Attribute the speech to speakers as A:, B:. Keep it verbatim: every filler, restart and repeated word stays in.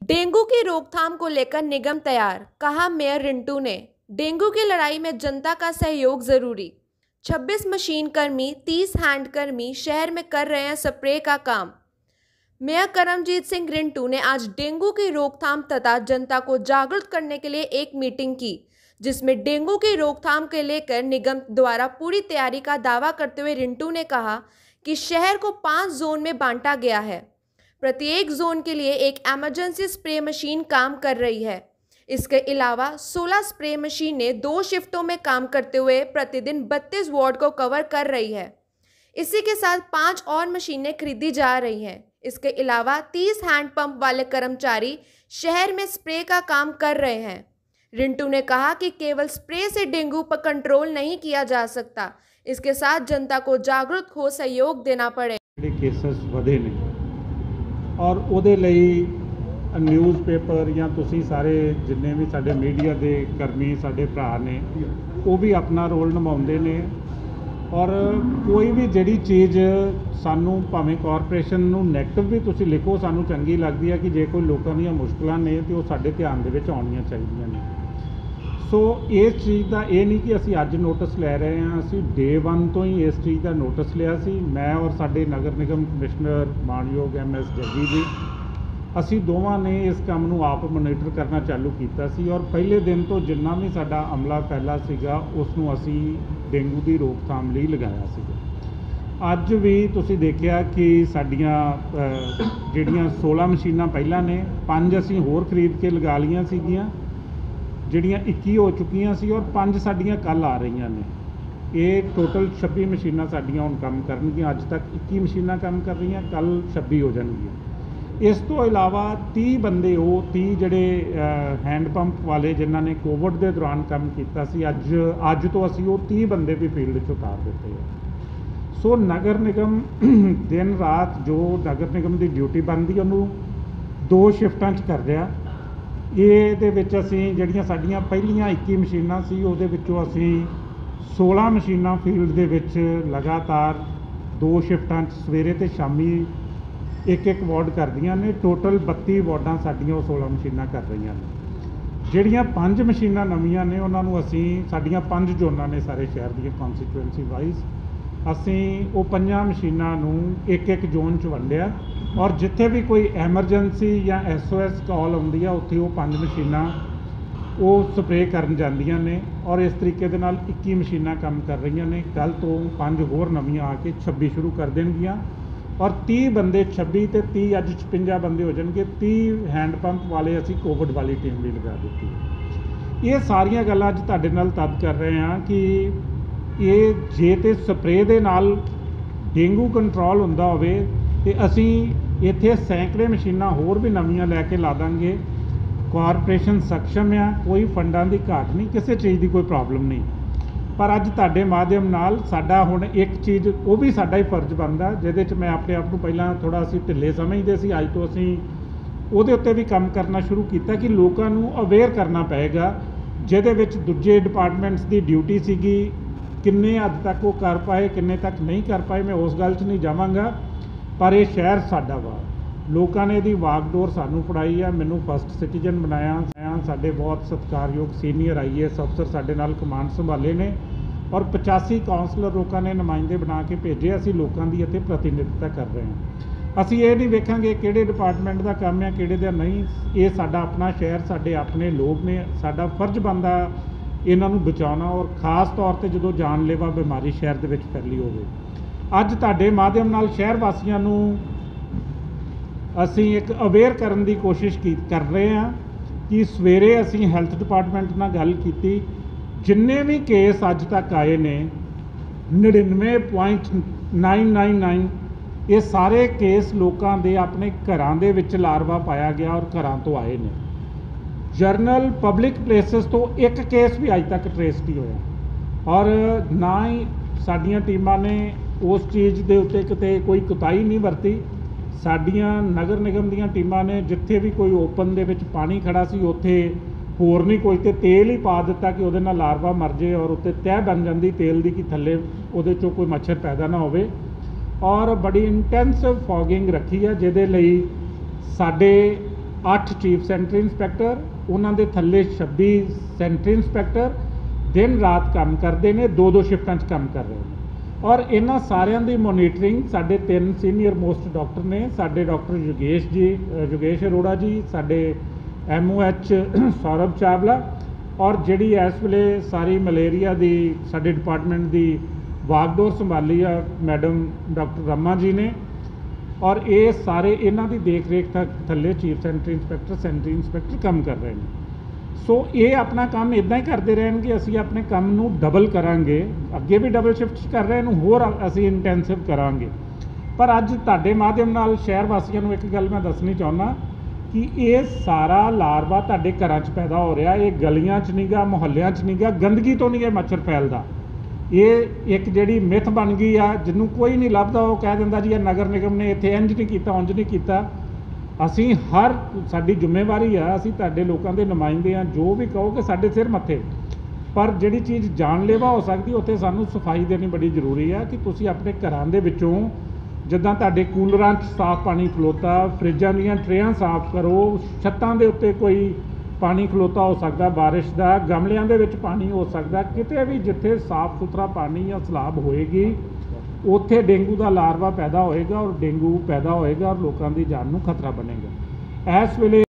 A: Dengue की रोकथाम को लेकर निगम तैयार, कहा मेयर रिंटू ने। डेंगू की लड़ाई में जनता का सहयोग जरूरी। छब्बीस मशीन कर्मी, तीस हैंड कर्मी शहर में कर रहे हैं स्प्रे का काम। मेयर करमजीत सिंह रिंटू ने आज डेंगू की रोकथाम तथा जनता को जागरूक करने के लिए एक मीटिंग की, जिसमें डेंगू की रोकथाम के लेकर निगम द्वारा पूरी तैयारी का दावा करते हुए रिंटू ने कहा कि शहर को पांच जोन में बांटा गया है। प्रत्येक जोन के लिए एक इमरजेंसी स्प्रे मशीन काम कर रही है। इसके अलावा सोलह स्प्रे मशीनें दो शिफ्टों में काम करते हुए प्रतिदिन बत्तीस वार्ड को कवर कर रही है। इसी के साथ पांच और मशीनें खरीदी जा रही हैं। इसके अलावा तीस हैंड पंप वाले कर्मचारी शहर में स्प्रे का काम कर रहे हैं। रिंटू ने कहा कि केवल स्प्रे से डेंगू पर कंट्रोल नहीं किया जा सकता, इसके साथ जनता को जागरूक हो सहयोग देना पड़े।
B: केसेस वधे ने और ਉਹਦੇ ਲਈ ਨਿਊਜ਼ਪੇਪਰ ਜਾਂ ਤੁਸੀਂ ਸਾਰੇ ਜਿੰਨੇ ਵੀ ਸਾਡੇ ਮੀਡੀਆ ਦੇ ਕਰਮੀ ਸਾਡੇ ਭਰਾ ਨੇ ਉਹ ਵੀ ਆਪਣਾ ਰੋਲ ਨਿਭਾਉਂਦੇ ਨੇ। ਔਰ ਕੋਈ ਵੀ ਜਿਹੜੀ ਚੀਜ਼ ਸਾਨੂੰ ਭਾਵੇਂ ਕਾਰਪੋਰੇਸ਼ਨ ਨੂੰ ਨੈਗੇਟਿਵ ਵੀ ਤੁਸੀਂ ਲਿਖੋ, ਸਾਨੂੰ ਚੰਗੀ ਲੱਗਦੀ ਹੈ ਕਿ ਜੇ ਕੋਈ ਲੋਕਾਂ ਦੀਆਂ ਮੁਸ਼ਕਲਾਂ ਨੇ ਤੇ ਉਹ ਸਾਡੇ ਧਿਆਨ ਦੇ ਵਿੱਚ ਆਉਣੀਆਂ ਚਾਹੀਦੀਆਂ ਨੇ। ਸੋ ਇਸ ਚੀਜ਼ ਦਾ ਇਹ ਨਹੀਂ ਕਿ ਅਸੀਂ ਅੱਜ ਨੋਟਿਸ ਲੈ ਰਹੇ ਹਾਂ, ਅਸੀਂ ਡੇ ਵਨ ਤੋਂ ਹੀ ਇਸ ਚੀਜ਼ ਦਾ ਨੋਟਿਸ ਲਿਆ ਸੀ। ਮੈਂ ਔਰ ਸਾਡੇ ਨਗਰ ਨਿਗਮ ਕਮਿਸ਼ਨਰ ਮਾਨਯੋਗ ਐਮ ਐਸ ਜੱਗੀ ਜੀ, ਅਸੀਂ ਦੋਵਾਂ ਨੇ ਇਸ ਕੰਮ ਨੂੰ ਆਪ ਮੋਨੀਟਰ ਕਰਨਾ ਚਾਲੂ ਕੀਤਾ ਸੀ। ਔਰ ਪਹਿਲੇ ਦਿਨ ਤੋਂ ਜਿੰਨਾ ਵੀ ਸਾਡਾ ਅਮਲਾ ਪਹਿਲਾ ਸੀਗਾ ਉਸ ਨੂੰ ਅਸੀਂ ਡੇਂਗੂ ਦੀ ਰੋਕਥਾਮ ਲਈ ਲਗਾਇਆ ਸੀਗਾ। ਅੱਜ ਵੀ ਤੁਸੀਂ ਦੇਖਿਆ ਕਿ ਸਾਡੀਆਂ ਜਿਹੜੀਆਂ ਸੋਲ੍ਹਾਂ ਮਸ਼ੀਨਾਂ ਪਹਿਲਾਂ ਨੇ, ਪੰਜ ਅਸੀਂ ਹੋਰ ਖਰੀਦ ਕੇ ਲਗਾ ਲਈਆਂ ਸੀਗੀਆਂ ਜਿਹੜੀਆਂ ਇੱਕੀ ਹੋ ਚੁੱਕੀਆਂ ਸੀ, ਔਰ ਪੰਜ ਸਾਡੀਆਂ ਕੱਲ੍ਹ ਆ ਰਹੀਆਂ ਨੇ। ਇਹ ਟੋਟਲ ਛੱਬੀ ਮਸ਼ੀਨਾਂ ਸਾਡੀਆਂ ਹੁਣ ਕੰਮ ਕਰਨਗੀਆਂ। ਅੱਜ ਤੱਕ ਇੱਕੀ ਮਸ਼ੀਨਾਂ ਕੰਮ ਕਰ ਰਹੀਆਂ, ਕੱਲ੍ਹ ਛੱਬੀ ਹੋ ਜਾਣਗੀਆਂ। ਇਸ ਤੋਂ ਇਲਾਵਾ ਤੀਹ ਬੰਦੇ, ਉਹ ਤੀਹ ਜਿਹੜੇ ਹੈਂਡ ਪੰਪ ਵਾਲੇ ਜਿਨ੍ਹਾਂ ਨੇ ਕੋਵਿਡ ਦੇ ਦੌਰਾਨ ਕੰਮ ਕੀਤਾ ਸੀ, ਅੱਜ ਅੱਜ ਤੋਂ ਅਸੀਂ ਉਹ ਤੀਹ ਬੰਦੇ ਵੀ ਫੀਲਡ 'ਚ ਉਤਾਰ ਦਿੱਤੇ ਆ। ਸੋ ਨਗਰ ਨਿਗਮ ਦਿਨ ਰਾਤ ਜੋ ਨਗਰ ਨਿਗਮ ਦੀ ਡਿਊਟੀ ਬਣਦੀ ਉਹਨੂੰ ਦੋ ਸ਼ਿਫਟਾਂ 'ਚ ਕਰ ਰਿਹਾ। ਇਹਦੇ ਵਿੱਚ ਅਸੀਂ ਜਿਹੜੀਆਂ ਸਾਡੀਆਂ ਪਹਿਲੀਆਂ ਇੱਕੀ ਮਸ਼ੀਨਾਂ ਸੀ ਉਹਦੇ ਵਿੱਚੋਂ ਅਸੀਂ ਸੋਲ੍ਹਾਂ ਮਸ਼ੀਨਾਂ ਫੀਲਡ ਦੇ ਵਿੱਚ ਲਗਾਤਾਰ ਦੋ ਸ਼ਿਫਟਾਂ 'ਚ ਸਵੇਰੇ ਅਤੇ ਸ਼ਾਮੀ ਇੱਕ ਇੱਕ ਵਾਰਡ ਕਰਦੀਆਂ ਨੇ। ਟੋਟਲ ਬੱਤੀ ਵਾਰਡਾਂ ਸਾਡੀਆਂ ਉਹ ਸੋਲ੍ਹਾਂ ਮਸ਼ੀਨਾਂ ਕਰ ਰਹੀਆਂ ਨੇ। ਜਿਹੜੀਆਂ ਪੰਜ ਮਸ਼ੀਨਾਂ ਨਵੀਆਂ ਨੇ ਉਹਨਾਂ ਨੂੰ ਅਸੀਂ, ਸਾਡੀਆਂ ਪੰਜ ਜ਼ੋਨਾਂ ਨੇ ਸਾਰੇ ਸ਼ਹਿਰ ਦੀਆਂ ਕੌਂਸਟੀਟੂਐਂਸੀ ਵਾਈਜ਼, ਅਸੀਂ ਉਹ ਪੰਜਾਂ ਮਸ਼ੀਨਾਂ ਨੂੰ ਇੱਕ ਇੱਕ ਜ਼ੋਨ 'ਚ ਵੰਡਿਆ। ਔਰ ਜਿੱਥੇ ਵੀ ਕੋਈ ਐਮਰਜੈਂਸੀ ਜਾਂ ਐਸ ਓ ਐਸ ਕਾਲ ਆਉਂਦੀ ਆ ਉੱਥੇ ਉਹ ਪੰਜ ਮਸ਼ੀਨਾਂ ਉਹ ਸਪਰੇਅ ਕਰਨ ਜਾਂਦੀਆਂ ਨੇ। ਔਰ ਇਸ ਤਰੀਕੇ ਦੇ ਨਾਲ ਇੱਕੀ ਮਸ਼ੀਨਾਂ ਕੰਮ ਕਰ ਰਹੀਆਂ ਨੇ। ਕੱਲ੍ਹ ਤੋਂ ਪੰਜ ਹੋਰ ਨਵੀਆਂ ਆ ਕੇ ਛੱਬੀ ਸ਼ੁਰੂ ਕਰ ਦੇਣਗੀਆਂ। ਔਰ ਤੀਹ ਬੰਦੇ, ਛੱਬੀ ਅਤੇ ਤੀਹ ਅੱਜ ਛਪੰਜਾ ਬੰਦੇ ਹੋ ਜਾਣਗੇ। ਤੀਹ ਹੈਂਡ ਪੰਪ ਵਾਲੇ ਅਸੀਂ ਕੋਵਿਡ ਵਾਲੀ ਟੀਮ ਵੀ ਲਗਾ ਦਿੱਤੀ। ਇਹ ਸਾਰੀਆਂ ਗੱਲਾਂ ਅੱਜ ਤੁਹਾਡੇ ਨਾਲ ਤਦ ਕਰ ਰਹੇ ਹਾਂ ਕਿ ਇਹ ਜੇ ਤਾਂ ਸਪਰੇਅ ਦੇ ਨਾਲ ਡੇਂਗੂ ਕੰਟਰੋਲ ਹੁੰਦਾ ਹੋਵੇ ਤੇ ਅਸੀਂ ਇੱਥੇ ਸੈਂਕੜੇ ਮਸ਼ੀਨਾਂ ਹੋਰ ਵੀ ਨਵੀਆਂ ਲੈ ਕੇ ਲਾ ਦਾਂਗੇ। ਕਾਰਪੋਰੇਸ਼ਨ ਸક્ષਮ ਆ, ਕੋਈ ਫੰਡਾਂ ਦੀ ਘਾਟ ਨਹੀਂ, ਕਿਸੇ ਚੀਜ਼ ਦੀ ਕੋਈ ਪ੍ਰੋਬਲਮ ਨਹੀਂ। ਪਰ ਅੱਜ ਤੁਹਾਡੇ ਮਾਧਿਅਮ ਨਾਲ ਸਾਡਾ ਹੁਣ ਇੱਕ ਚੀਜ਼, ਉਹ ਵੀ ਸਾਡਾ ਹੀ ਫਰਜ਼ ਬਣਦਾ, ਜਿਹਦੇ 'ਚ ਮੈਂ ਆਪਣੇ ਆਪ ਨੂੰ ਪਹਿਲਾਂ ਥੋੜ੍ਹਾ ਅਸੀਂ ਢਿੱਲੇ ਸਮਝਦੇ ਸੀ, ਅੱਜ ਤੋਂ ਅਸੀਂ ਉਹਦੇ ਉੱਤੇ ਵੀ ਕੰਮ ਕਰਨਾ ਸ਼ੁਰੂ ਕੀਤਾ ਕਿ ਲੋਕਾਂ ਨੂੰ ਅਵੇਅਰ ਕਰਨਾ ਪਏਗਾ। ਜਿਹਦੇ ਵਿੱਚ ਦੂਜੇ ਡਿਪਾਰਟਮੈਂਟਸ ਦੀ ਡਿਊਟੀ ਸੀਗੀ, ਕਿੰਨੇ ਹੱਦ ਤੱਕ ਉਹ ਕਰ ਪਾਏ, ਕਿੰਨੇ ਤੱਕ ਨਹੀਂ ਕਰ ਪਾਏ, ਮੈਂ ਉਸ ਗੱਲ 'ਚ ਨਹੀਂ ਜਾਵਾਂਗਾ। ਪਰ ਇਹ ਸ਼ਹਿਰ ਸਾਡਾ ਵਾ, ਲੋਕਾਂ ਨੇ ਇਹਦੀ ਵਾਗਡੋਰ ਸਾਨੂੰ ਫੜਾਈ ਆ। ਮੈਨੂੰ ਫਸਟ ਸਿਟੀਜ਼ਨ ਬਣਾਇਆ। ਸਾਡੇ ਬਹੁਤ ਸਤਿਕਾਰਯੋਗ ਸੀਨੀਅਰ ਆਈ ਏ ਐਸ ਅਫਸਰ ਸਾਡੇ ਨਾਲ ਕਮਾਂਡ ਸੰਭਾਲੇ ਨੇ ਔਰ ਪਚਾਸੀ ਕਾਉਂਸਲਰ ਲੋਕਾਂ ਨੇ ਨੁਮਾਇੰਦੇ ਬਣਾ ਕੇ ਭੇਜੇ। ਅਸੀਂ ਲੋਕਾਂ ਦੀ ਇੱਥੇ ਪ੍ਰਤੀਨਿਧਤਾ ਕਰ ਰਹੇ ਹਾਂ। ਅਸੀਂ ਇਹ ਨਹੀਂ ਵੇਖਾਂਗੇ ਕਿਹੜੇ ਡਿਪਾਰਟਮੈਂਟ ਦਾ ਕੰਮ ਹੈ, ਕਿਹੜੇ ਦਾ ਨਹੀਂ। ਇਹ ਸਾਡਾ ਆਪਣਾ ਸ਼ਹਿਰ, ਸਾਡੇ ਆਪਣੇ ਲੋਕ ਨੇ। ਸਾਡਾ ਫਰਜ਼ ਬਣਦਾ ਇਹਨਾਂ ਨੂੰ ਬਚਾਉਣਾ, ਔਰ ਖ਼ਾਸ ਤੌਰ 'ਤੇ ਜਦੋਂ ਜਾਨਲੇਵਾ ਬਿਮਾਰੀ ਸ਼ਹਿਰ ਦੇ ਵਿੱਚ ਫੈਲੀ ਹੋਵੇ। ਅੱਜ ਤੁਹਾਡੇ ਮਾਧਿਅਮ ਨਾਲ ਸ਼ਹਿਰ ਵਾਸੀਆਂ ਨੂੰ ਅਸੀਂ ਇੱਕ ਅਵੇਅਰ ਕਰਨ ਦੀ ਕੋਸ਼ਿਸ਼ ਕੀ ਕਰ ਰਹੇ ਹਾਂ ਕਿ ਸਵੇਰੇ ਅਸੀਂ ਹੈਲਥ ਡਿਪਾਰਟਮੈਂਟ ਨਾਲ ਗੱਲ ਕੀਤੀ। ਜਿੰਨੇ ਵੀ ਕੇਸ ਅੱਜ ਤੱਕ ਆਏ ਨੇ ਨੜਿਨਵੇਂ ਪੁਆਇੰਟ ਨਾਈਨ ਨਾਈਨ ਨਾਈਨ, ਇਹ ਸਾਰੇ ਕੇਸ ਲੋਕਾਂ ਦੇ ਆਪਣੇ ਘਰਾਂ ਦੇ ਵਿੱਚ ਲਾਰਵਾ ਪਾਇਆ ਗਿਆ ਔਰ ਘਰਾਂ ਤੋਂ ਆਏ ਨੇ। ਜਰਨਲ ਪਬਲਿਕ ਪਲੇਸਿਸ ਤੋਂ ਇੱਕ ਕੇਸ ਵੀ ਅੱਜ ਤੱਕ ਟਰੇਸ ਨਹੀਂ ਹੋਇਆ। ਔਰ ਨਾ ਹੀ ਸਾਡੀਆਂ ਟੀਮਾਂ ਨੇ ਉਸ ਚੀਜ਼ ਦੇ ਉੱਤੇ ਕਿਤੇ ਕੋਈ ਕੁਤਾਹੀ ਨਹੀਂ ਵਰਤੀ। ਸਾਡੀਆਂ ਨਗਰ ਨਿਗਮ ਦੀਆਂ ਟੀਮਾਂ ਨੇ ਜਿੱਥੇ ਵੀ ਕੋਈ ਓਪਨ ਦੇ ਵਿੱਚ ਪਾਣੀ ਖੜਾ ਸੀ ਉੱਥੇ ਹੋਰ ਨਹੀਂ ਕੋਈ ਤੇ ਤੇਲ ਹੀ ਪਾ ਦਿੱਤਾ ਕਿ ਉਹਦੇ ਨਾਲ ਲਾਰਵਾ ਮਰ ਜੇ ਔਰ ਉੱਤੇ ਤਹਿ ਬਣ ਜਾਂਦੀ ਤੇਲ ਦੀ ਕਿ ਥੱਲੇ ਉਹਦੇ 'ਚੋਂ ਕੋਈ ਮੱਛਰ ਪੈਦਾ ਨਾ ਹੋਵੇ। ਔਰ ਬੜੀ ਇੰਟੈਂਸਿਵ ਫੋਗਿੰਗ ਰੱਖੀ ਹੈ ਜਿਹਦੇ ਲਈ ਸਾਡੇ ਅੱਠ ਚੀਫ ਸੈਂਟਰੀ ਇੰਸਪੈਕਟਰ, ਉਹਨਾਂ ਦੇ ਥੱਲੇ ਛੱਬੀ ਸੈਂਟਰੀ ਇੰਸਪੈਕਟਰ ਦਿਨ ਰਾਤ ਕੰਮ ਕਰਦੇ ਨੇ, ਦੋ ਦੋ ਸ਼ਿਫਟਾਂ 'ਚ ਕੰਮ ਕਰ ਰਹੇ ਨੇ। ਔਰ ਇਹਨਾਂ ਸਾਰਿਆਂ ਦੀ ਮੋਨੀਟਰਿੰਗ ਸਾਡੇ ਤਿੰਨ ਸੀਨੀਅਰ ਮੋਸਟ ਡਾਕਟਰ ਨੇ, ਸਾਡੇ ਡਾਕਟਰ ਯੋਗੇਸ਼ ਜੀ ਯੋਗੇਸ਼ ਅਰੋੜਾ ਜੀ, ਸਾਡੇ M O H Saurabh Chawla, ਔਰ ਜਿਹੜੀ ਇਸ ਵੇਲੇ ਸਾਰੀ ਮਲੇਰੀਆ ਦੀ ਸਾਡੇ ਡਿਪਾਰਟਮੈਂਟ ਦੀ ਵਾਗਡੋਰ ਸੰਭਾਲੀ ਆ ਮੈਡਮ ਡਾਕਟਰ ਰਮਾ ਜੀ ਨੇ। ਔਰ ਇਹ ਸਾਰੇ ਇਹਨਾਂ ਦੀ ਦੇਖ ਰੇਖ ਤੱਕ ਥੱਲੇ chief sanitary inspector sanitary inspector ਕੰਮ ਕਰ ਰਹੇ ਨੇ। ਸੋ ਇਹ ਆਪਣਾ ਕੰਮ ਇੱਦਾਂ ਹੀ ਕਰਦੇ ਰਹਿਣਗੇ, ਅਸੀਂ ਆਪਣੇ ਕੰਮ ਨੂੰ ਡਬਲ ਕਰਾਂਗੇ, ਅੱਗੇ ਵੀ ਡਬਲ ਸ਼ਿਫਟ ਕਰ ਰਹੇ, ਇਹਨੂੰ ਹੋਰ ਅਸੀਂ ਇੰਟੈਂਸਿਵ ਕਰਾਂਗੇ। ਪਰ ਅੱਜ ਤੁਹਾਡੇ ਮਾਧਿਅਮ ਨਾਲ ਸ਼ਹਿਰ ਵਾਸੀਆਂ ਨੂੰ ਇੱਕ ਗੱਲ ਮੈਂ ਦੱਸਣੀ ਚਾਹੁੰਦਾ ਕਿ ਇਹ ਸਾਰਾ ਲਾਰਵਾ ਤੁਹਾਡੇ ਘਰਾਂ 'ਚ ਪੈਦਾ ਹੋ ਰਿਹਾ, ਇਹ ਗਲੀਆਂ 'ਚ ਨਹੀਂ ਗਾ, ਮੁਹੱਲਿਆਂ 'ਚ ਨਹੀਂ ਗਾ, ਗੰਦਗੀ ਤੋਂ ਨਹੀਂ ਇਹ ਮੱਛਰ ਫੈਲਦਾ। ਇਹ ਇੱਕ ਜਿਹੜੀ ਮਿੱਥ ਬਣ ਗਈ ਆ, ਜਿਹਨੂੰ ਕੋਈ ਨਹੀਂ ਲੱਭਦਾ, ਉਹ ਕਹਿ ਦਿੰਦਾ ਜੀ ਇਹ ਨਗਰ ਨਿਗਮ ਨੇ ਇੱਥੇ ਇੰਝ ਨਹੀਂ ਕੀਤਾ ਉਂਝ ਨਹੀਂ ਕੀਤਾ। ਅਸੀਂ ਹਰ ਸਾਡੀ ਜ਼ਿੰਮੇਵਾਰੀ ਆ, ਅਸੀਂ ਤੁਹਾਡੇ ਲੋਕਾਂ ਦੇ ਨੁਮਾਇੰਦੇ ਆ, ਜੋ ਵੀ ਕਹੋਗੇ ਸਾਡੇ ਸਿਰ ਮੱਥੇ। ਪਰ ਜਿਹੜੀ ਚੀਜ਼ ਜਾਨਲੇਵਾ ਹੋ ਸਕਦੀ ਉੱਥੇ ਸਾਨੂੰ ਸਫਾਈ ਦੇਣੀ ਬੜੀ ਜ਼ਰੂਰੀ ਆ ਕਿ ਤੁਸੀਂ ਆਪਣੇ ਘਰਾਂ ਦੇ ਵਿੱਚੋਂ ਜਿੱਦਾਂ ਤੁਹਾਡੇ ਕੂਲਰਾਂ 'ਚ ਸਾਫ਼ ਪਾਣੀ ਖਲੋਤਾ, ਫਰਿੱਜਾਂ ਦੀਆਂ ਟਰੇਆਂ ਸਾਫ਼ ਕਰੋ, ਛੱਤਾਂ ਦੇ ਉੱਤੇ ਕੋਈ ਪਾਣੀ ਖਲੋਤਾ ਹੋ ਸਕਦਾ ਬਾਰਿਸ਼ ਦਾ, ਗਮਲਿਆਂ ਦੇ ਵਿੱਚ ਪਾਣੀ ਹੋ ਸਕਦਾ, ਕਿਤੇ ਵੀ ਜਿੱਥੇ ਸਾਫ਼ ਸੁਥਰਾ ਪਾਣੀ ਜਾਂ ਸਲਾਬ ਹੋਏਗੀ ਉੱਥੇ ਡੇਂਗੂ ਦਾ ਲਾਰਵਾ ਪੈਦਾ ਹੋਏਗਾ, ਔਰ ਡੇਂਗੂ ਪੈਦਾ ਹੋਏਗਾ ਔਰ ਲੋਕਾਂ ਦੀ ਜਾਨ ਨੂੰ ਖਤਰਾ ਬਣੇਗਾ। ਇਸ ਵੇਲੇ